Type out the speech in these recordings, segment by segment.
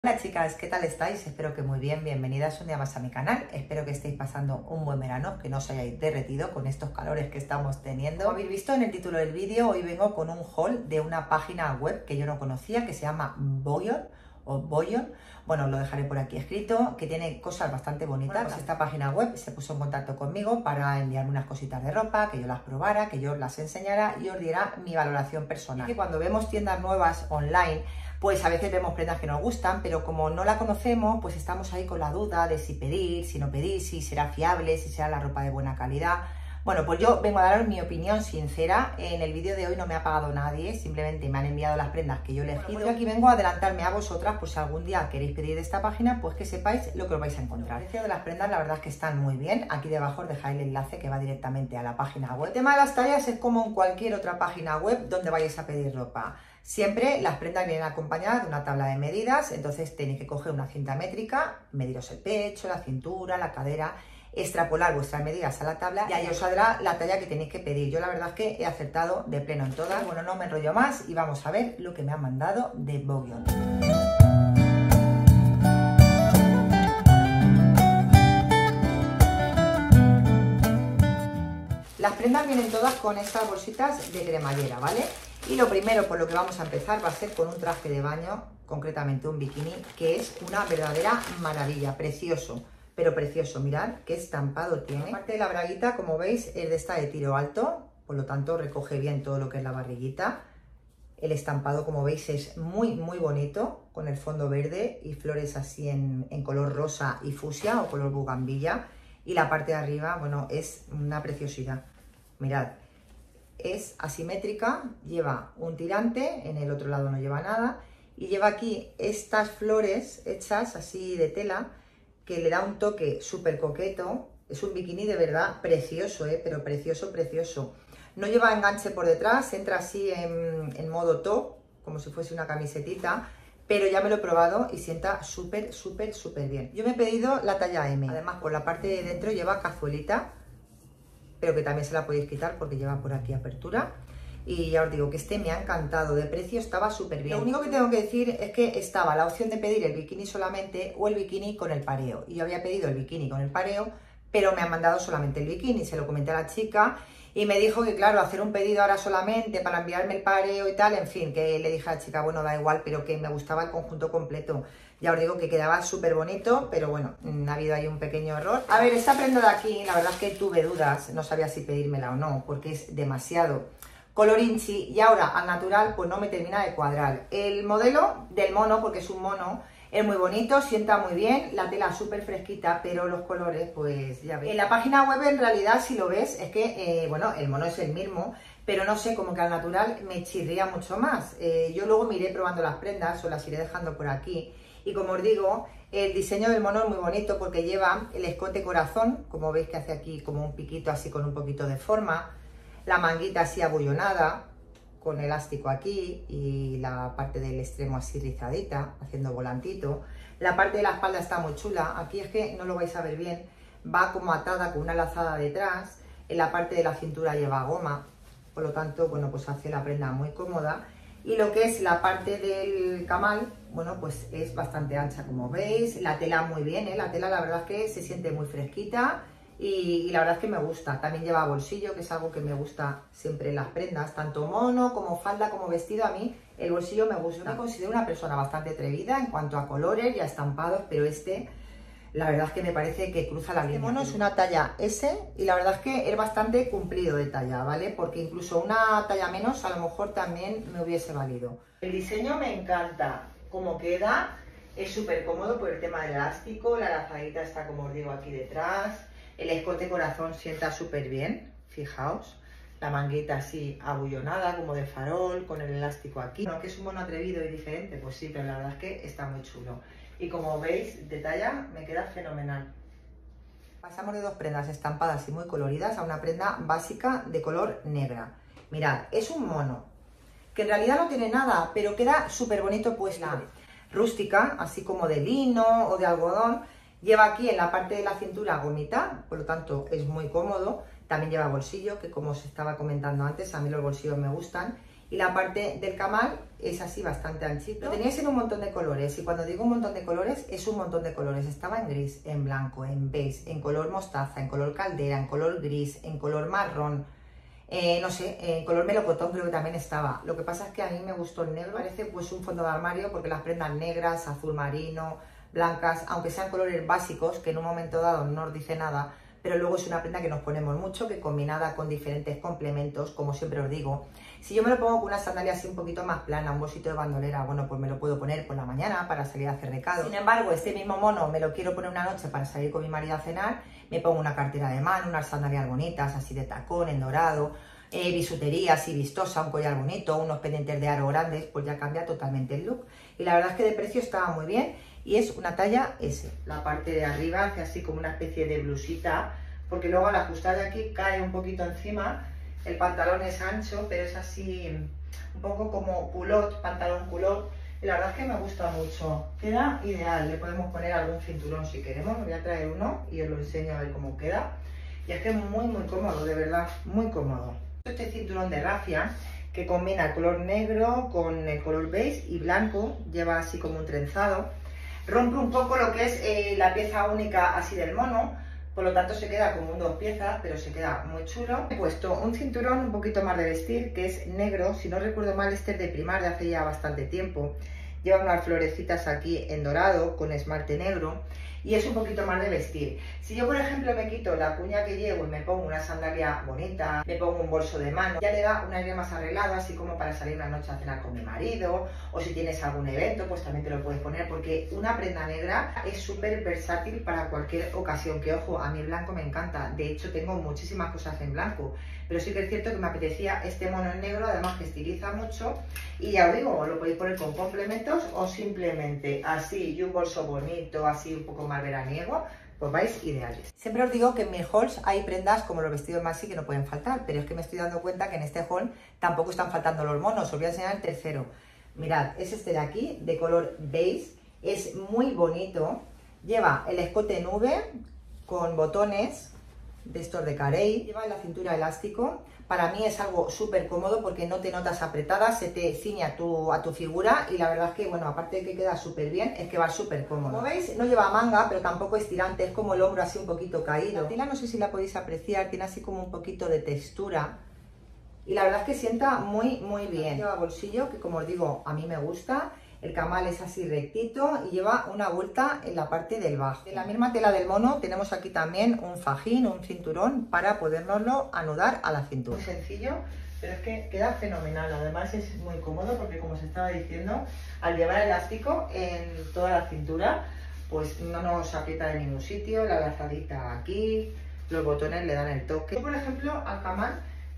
Hola chicas, ¿qué tal estáis? Espero que muy bien, bienvenidas un día más a mi canal. Espero que estéis pasando un buen verano, que no os hayáis derretido con estos calores que estamos teniendo. Como habéis visto en el título del vídeo, hoy vengo con un haul de una página web que yo no conocía, que se llama Boyon o Boyon. Bueno, lo dejaré por aquí escrito, que tiene cosas bastante bonitas. Bueno, pues esta página web se puso en contacto conmigo para enviarme unas cositas de ropa, que yo las probara, que yo os las enseñara y os diera mi valoración personal. Y que cuando vemos tiendas nuevas online, pues a veces vemos prendas que nos gustan, pero como no la conocemos, pues estamos ahí con la duda de si pedir, si no pedir, si será fiable, si será la ropa de buena calidad. Bueno, pues yo vengo a daros mi opinión sincera. En el vídeo de hoy no me ha pagado nadie, simplemente me han enviado las prendas que yo he elegido. Bueno, pues yo aquí vengo a adelantarme a vosotras, pues si algún día queréis pedir de esta página, pues que sepáis lo que os vais a encontrar. El precio de las prendas la verdad es que están muy bien. Aquí debajo os dejáis el enlace que va directamente a la página web. El tema de las tallas es como en cualquier otra página web donde vayáis a pedir ropa. Siempre las prendas vienen acompañadas de una tabla de medidas, entonces tenéis que coger una cinta métrica, mediros el pecho, la cintura, la cadera, extrapolar vuestras medidas a la tabla y ahí os saldrá la talla que tenéis que pedir. Yo la verdad es que he acertado de pleno en todas. Bueno, no me enrollo más y vamos a ver lo que me han mandado de Boyon. Las prendas vienen todas con estas bolsitas de cremallera, ¿vale? Y lo primero por lo que vamos a empezar va a ser con un traje de baño, concretamente un bikini, que es una verdadera maravilla, precioso, pero precioso. Mirad qué estampado tiene. La parte de la braguita, como veis, es de esta de tiro alto, por lo tanto recoge bien todo lo que es la barriguita. El estampado, como veis, es muy bonito, con el fondo verde y flores así en color rosa y fucsia o color bugambilla. Y la parte de arriba, bueno, es una preciosidad. Mirad, es asimétrica, lleva un tirante, en el otro lado no lleva nada, y lleva aquí estas flores hechas así de tela, que le da un toque súper coqueto. Es un bikini de verdad precioso, pero precioso, precioso. No lleva enganche por detrás, entra así en modo top, como si fuese una camisetita, pero ya me lo he probado y sienta súper bien. Yo me he pedido la talla M, además por la parte de dentro lleva cazuelita, pero que también se la podéis quitar porque lleva por aquí apertura. Y ya os digo que este me ha encantado, de precio estaba súper bien. Lo único que tengo que decir es que estaba la opción de pedir el bikini solamente o el bikini con el pareo. Y yo había pedido el bikini con el pareo, pero me han mandado solamente el bikini. Se lo comenté a la chica y me dijo que claro, hacer un pedido ahora solamente para enviarme el pareo y tal, en fin, que le dije a la chica, bueno, da igual, pero que me gustaba el conjunto completo. Ya os digo que quedaba súper bonito, pero bueno, ha habido ahí un pequeño error. A ver, esta prenda de aquí, la verdad es que tuve dudas, no sabía si pedírmela o no, porque es demasiado colorinchi y ahora al natural pues no me termina de cuadrar. El modelo del mono, porque es un mono, es muy bonito, sienta muy bien, la tela súper fresquita, pero los colores pues ya veis. En la página web en realidad si lo ves es que, bueno, el mono es el mismo, pero no sé, como que al natural me chirría mucho más. Yo luego me iré probando las prendas, os las iré dejando por aquí. Y como os digo, el diseño del mono es muy bonito porque lleva el escote corazón, como veis que hace aquí como un piquito así con un poquito de forma, la manguita así abullonada, con elástico aquí y la parte del extremo así rizadita, haciendo volantito. La parte de la espalda está muy chula, aquí es que no lo vais a ver bien, va como atada con una lazada detrás, en la parte de la cintura lleva goma, por lo tanto, bueno, pues hace la prenda muy cómoda. Y lo que es la parte del camal, bueno, pues es bastante ancha, como veis. La tela muy bien, la tela la verdad es que se siente muy fresquita y la verdad es que me gusta. También lleva bolsillo, que es algo que me gusta siempre en las prendas, tanto mono como falda como vestido. A mí el bolsillo me gusta. Yo me considero una persona bastante atrevida en cuanto a colores y a estampados, pero la verdad es que me parece que cruza la línea. Este mono es una talla S y la verdad es que es bastante cumplido de talla, ¿vale? Porque incluso una talla menos a lo mejor también me hubiese valido. El diseño me encanta, como queda, es súper cómodo por el tema del elástico, la lazadita está, como os digo, aquí detrás, el escote corazón sienta súper bien, fijaos. La manguita así abullonada, como de farol, con el elástico aquí. Aunque es un mono atrevido y diferente, pues sí, pero la verdad es que está muy chulo. Y como veis, de talla me queda fenomenal. Pasamos de dos prendas estampadas y muy coloridas a una prenda básica de color negra. Mirad, es un mono, que en realidad no tiene nada, pero queda súper bonito puesto. Rústica, así como de lino o de algodón. Lleva aquí en la parte de la cintura gomita, por lo tanto es muy cómodo. También lleva bolsillo, que como os estaba comentando antes, a mí los bolsillos me gustan. y la parte del camal es así bastante anchito. Lo teníais en un montón de colores, y cuando digo un montón de colores, es un montón de colores. Estaba en gris, en blanco, en beige, en color mostaza, en color caldera, en color gris, en color marrón, no sé, en color melocotón creo que también estaba. Lo que pasa es que a mí me gustó el negro, parece pues un fondo de armario, porque las prendas negras, azul marino, blancas, aunque sean colores básicos, que en un momento dado no os dice nada, pero luego es una prenda que nos ponemos mucho, que combinada con diferentes complementos, como siempre os digo, si yo me lo pongo con una sandalia así un poquito más plana, un bolsito de bandolera, bueno, pues me lo puedo poner por la mañana para salir a hacer recado. Sin embargo, este mismo mono me lo quiero poner una noche para salir con mi marido a cenar, me pongo una cartera de mano, unas sandalias bonitas, así de tacón, en dorado, bisutería así vistosa, un collar bonito, unos pendientes de aro grandes, pues ya cambia totalmente el look. Y la verdad es que de precio estaba muy bien, y es una talla S. La parte de arriba hace así como una especie de blusita, porque luego al ajustar de aquí cae un poquito encima. El pantalón es ancho, pero es así un poco como culot, pantalón culot, y la verdad es que me gusta mucho. Queda ideal, le podemos poner algún cinturón si queremos. Me voy a traer uno y os lo enseño a ver cómo queda. Y es que es muy cómodo, de verdad, muy cómodo. Este cinturón de rafia que combina el color negro con el color beige y blanco, lleva así como un trenzado. Rompe un poco lo que es la pieza única así del mono, por lo tanto se queda como un dos piezas, pero se queda muy chulo. He puesto un cinturón un poquito más de vestir, que es negro, si no recuerdo mal este es de Primar de hace ya bastante tiempo. Lleva unas florecitas aquí en dorado con esmalte negro y es un poquito más de vestir. Si yo por ejemplo me quito la cuña que llevo y me pongo una sandalia bonita, me pongo un bolso de mano, ya le da un aire más arreglado, así como para salir una noche a cenar con mi marido, o si tienes algún evento pues también te lo puedes poner, porque una prenda negra es súper versátil para cualquier ocasión. Que ojo, a mí el blanco me encanta, de hecho tengo muchísimas cosas en blanco, pero sí que es cierto que me apetecía este mono en negro, además que estiliza mucho, y ya os digo, lo podéis poner con complementos o simplemente así, y un bolso bonito, así un poco más veraniego, pues vais ideales. Siempre os digo que en mis hauls hay prendas como los vestidos maxi que no pueden faltar, pero es que me estoy dando cuenta que en este haul tampoco están faltando los monos. Os voy a enseñar el tercero. Mirad, es este de aquí, de color beige, es muy bonito, lleva el escote nube con botones de estos de carey, lleva en la cintura elástico. Para mí es algo súper cómodo porque no te notas apretada, se te ciñe a tu figura, y la verdad es que, bueno, aparte de que queda súper bien, es que va súper cómodo. Como veis, no lleva manga, pero tampoco es tirante, es como el hombro así un poquito caído. La tela no sé si la podéis apreciar, tiene así como un poquito de textura, y la verdad es que sienta muy bien. Lleva bolsillo, que como os digo, a mí me gusta. El camal es así rectito y lleva una vuelta en la parte del bajo. De la misma tela del mono tenemos aquí también un fajín, un cinturón para podérnoslo anudar a la cintura. Muy sencillo, pero es que queda fenomenal. Además es muy cómodo porque, como os estaba diciendo, al llevar elástico en toda la cintura, pues no nos aprieta de ningún sitio. La lazadita aquí, los botones le dan el toque. Yo, por ejemplo, al camal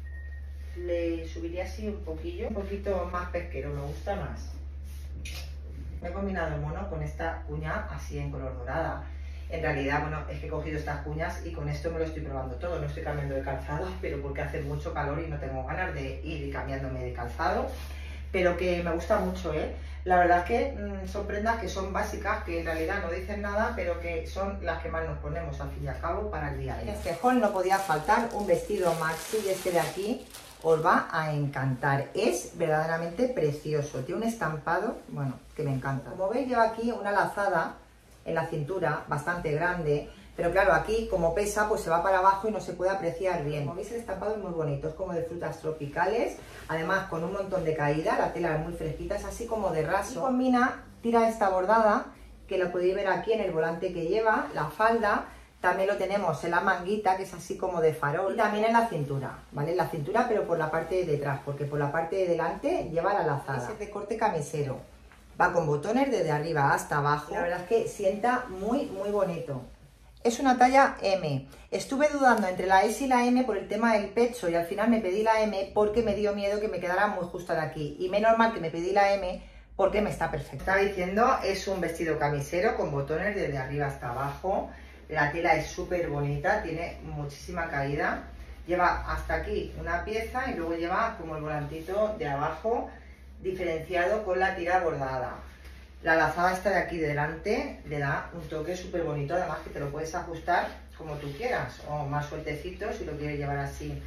le subiría así un poquito más pesquero, me gusta más. Me he combinado el mono con esta cuña así en color dorada. En realidad, bueno, es que he cogido estas cuñas y con esto me lo estoy probando todo. No estoy cambiando de calzado, pero porque hace mucho calor y no tengo ganas de ir cambiándome de calzado. Pero que me gusta mucho, ¿eh? La verdad es que son prendas que son básicas, que en realidad no dicen nada, pero que son las que más nos ponemos al fin y al cabo para el día a día. En este haul no podía faltar un vestido maxi, y este de aquí os va a encantar. Es verdaderamente precioso, tiene un estampado, bueno, que me encanta. Como veis, lleva aquí una lazada en la cintura bastante grande, pero claro, aquí como pesa, pues se va para abajo y no se puede apreciar bien. Como veis, el estampado es muy bonito, es como de frutas tropicales, además con un montón de caída, la tela es muy fresquita, es así como de raso. Y combina, tira esta bordada, que lo podéis ver aquí en el volante que lleva, la falda. También lo tenemos en la manguita, que es así como de farol, y también en la cintura, ¿vale? En la cintura, pero por la parte de detrás, porque por la parte de delante lleva la lazada. Es de corte camisero, va con botones desde arriba hasta abajo. La verdad es que sienta muy bonito. Es una talla M. Estuve dudando entre la S y la M por el tema del pecho, y al final me pedí la M porque me dio miedo que me quedara muy justa de aquí. Y menos mal que me pedí la M porque me está perfecta. Estaba diciendo, es un vestido camisero con botones desde arriba hasta abajo. La tela es súper bonita, tiene muchísima caída, lleva hasta aquí una pieza y luego lleva como el volantito de abajo diferenciado con la tira bordada. La lazada esta de aquí delante le da un toque súper bonito, además que te lo puedes ajustar como tú quieras, o más sueltecito si lo quieres llevar así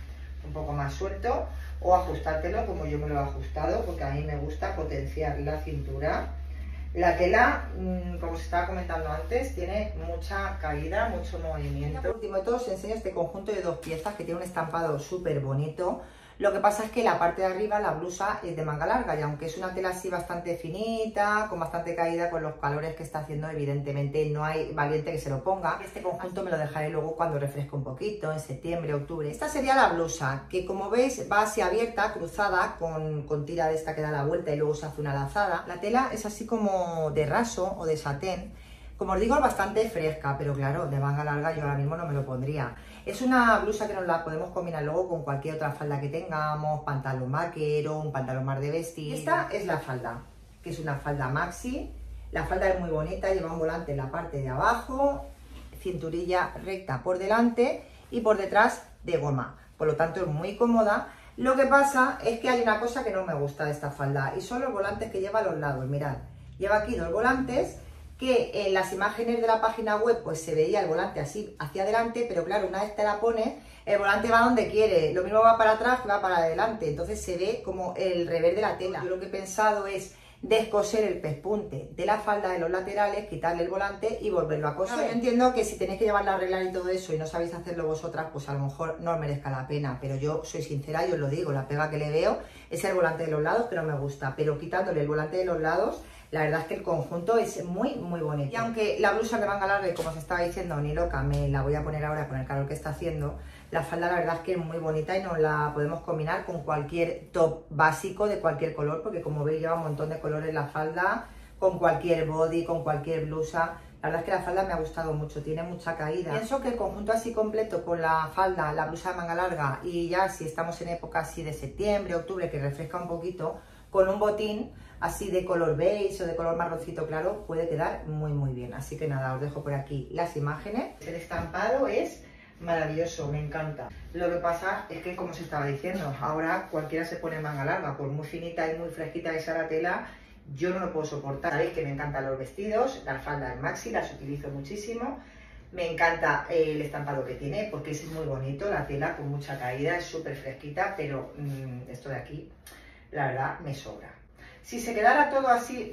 un poco más suelto o ajustártelo como yo me lo he ajustado, porque a mí me gusta potenciar la cintura. La tela, como se estaba comentando antes, tiene mucha caída, mucho movimiento. Por último de todo os enseño este conjunto de 2 piezas que tiene un estampado súper bonito. Lo que pasa es que la parte de arriba, la blusa, es de manga larga y aunque es una tela así bastante finita, con bastante caída, con los calores que está haciendo, evidentemente no hay valiente que se lo ponga. Este conjunto me lo dejaré luego cuando refresque un poquito, en septiembre, octubre. Esta sería la blusa, que como veis va así abierta, cruzada, con tira de esta que da la vuelta y luego se hace una lazada. La tela es así como de raso o de satén. Como os digo, es bastante fresca, pero claro, de manga larga yo ahora mismo no me lo pondría. Es una blusa que nos la podemos combinar luego con cualquier otra falda que tengamos, pantalón vaquero, un pantalón más de vestir. Esta es la falda, que es una falda maxi. La falda es muy bonita, lleva un volante en la parte de abajo, cinturilla recta por delante y por detrás de goma. Por lo tanto es muy cómoda. Lo que pasa es que hay una cosa que no me gusta de esta falda y son los volantes que lleva a los lados. Mirad, lleva aquí 2 volantes, que en las imágenes de la página web pues se veía el volante así hacia adelante, pero claro, una vez te la pones, el volante va donde quiere, lo mismo va para atrás que va para adelante, entonces se ve como el revés de la tela. Yo lo que he pensado es descoser el pespunte de la falda de los laterales, quitarle el volante y volverlo a coser. Yo entiendo que si tenéis que llevarla a arreglar y todo eso y no sabéis hacerlo vosotras, pues a lo mejor no os merezca la pena, pero yo soy sincera y os lo digo, la pega que le veo es el volante de los lados que no me gusta, pero quitándole el volante de los lados, la verdad es que el conjunto es muy bonito. Y aunque la blusa de manga larga, como os estaba diciendo, ni loca, me la voy a poner ahora con el calor que está haciendo, la falda la verdad es que es muy bonita y nos la podemos combinar con cualquier top básico de cualquier color, porque como veis lleva un montón de colores la falda, con cualquier body, con cualquier blusa. La verdad es que la falda me ha gustado mucho, tiene mucha caída. Pienso que el conjunto así completo con la falda, la blusa de manga larga y ya si estamos en época así de septiembre, octubre, que refresca un poquito, con un botín así de color beige o de color marroncito claro, puede quedar muy bien. Así que nada, os dejo por aquí las imágenes. El estampado es maravilloso, me encanta. Lo que pasa es que, como os estaba diciendo, ahora cualquiera se pone manga larga, por muy finita y muy fresquita que sea la tela, yo no lo puedo soportar. Sabéis que me encantan los vestidos, las faldas maxi, las utilizo muchísimo. Me encanta el estampado que tiene porque es muy bonito, la tela con mucha caída, es súper fresquita, pero esto de aquí, la verdad, me sobra. Si se quedara todo así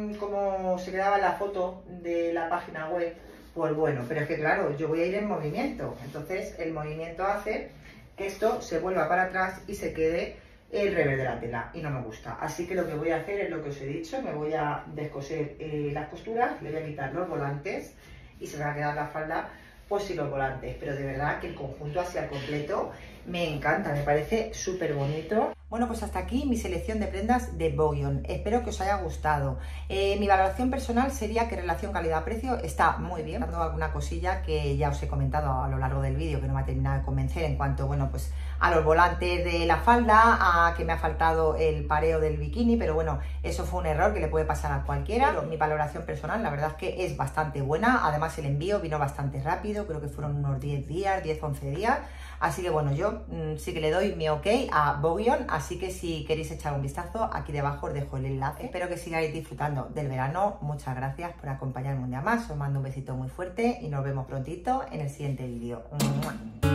como se quedaba en la foto de la página web, pues bueno, pero es que claro, yo voy a ir en movimiento, entonces el movimiento hace que esto se vuelva para atrás y se quede el revés de la tela y no me gusta. Así que lo que voy a hacer es lo que os he dicho, me voy a descoser las costuras, le voy a quitar los volantes y se me va a quedar la falda pues sin los volantes, pero de verdad que el conjunto así al completo me encanta, me parece súper bonito. Bueno, pues hasta aquí mi selección de prendas de Boguion. Espero que os haya gustado. Mi valoración personal sería que relación calidad-precio está muy bien. Dando alguna cosilla que ya os he comentado a lo largo del vídeo que no me ha terminado de convencer en cuanto, bueno, pues a los volantes de la falda, a que me ha faltado el pareo del bikini, pero bueno, eso fue un error que le puede pasar a cualquiera. Pero mi valoración personal, la verdad es que es bastante buena. Además, el envío vino bastante rápido, creo que fueron unos 10 días, 10-11 días. Así que bueno, yo sí que le doy mi ok a Boguion, así que si queréis echar un vistazo, aquí debajo os dejo el enlace. Espero que sigáis disfrutando del verano. Muchas gracias por acompañarme un día más. Os mando un besito muy fuerte y nos vemos prontito en el siguiente vídeo.